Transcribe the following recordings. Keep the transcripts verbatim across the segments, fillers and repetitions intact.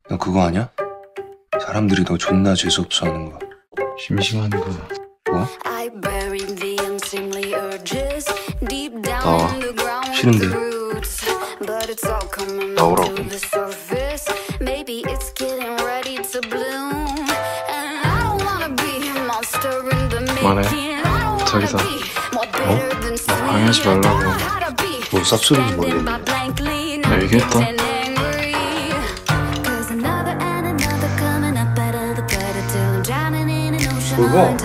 너 그거 아냐? 사람들이 너 존나 재수없어 하는 거. 심심한 거. 뭐? 나와. 싫은데. 나오라고. 그만해. 자기다. 어? 나 방해하지 말라고. 뭐 쌉소리인지 모르겠네. 나 얘기했다. 그거?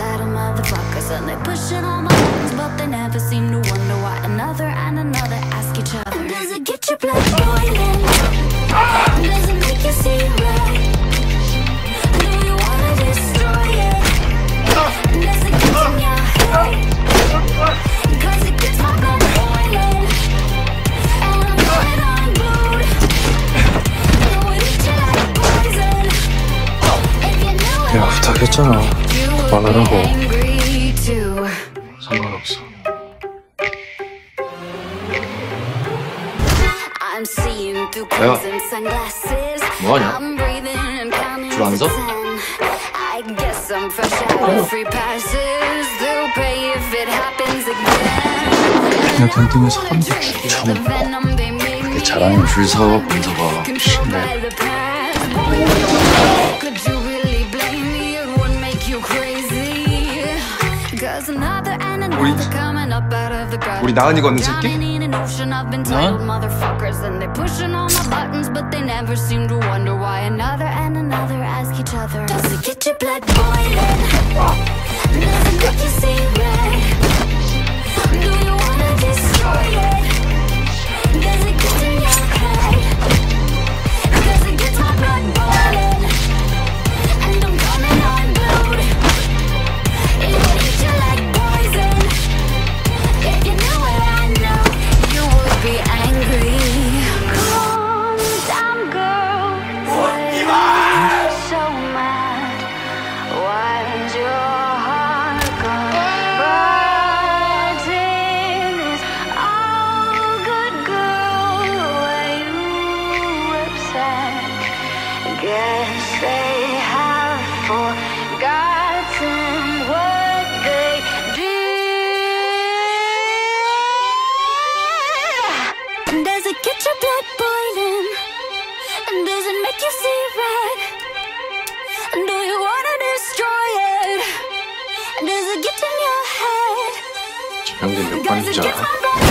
내가 부탁했잖아. 그만하라고. 상관없어. 야, 뭐하냐? 줄 안 서? 그냥 던지면 사람들 죽여. 그렇게 잘하는 줄 서, 문서가. 신내. 우리 우리 나은이 걷는 새끼? 나? Guess they have forgotten what they did. Does it get your blood boiling? And does it make you see red? And do you wanna destroy it? And does it get in your head? 지명대 몇 번인지 알아?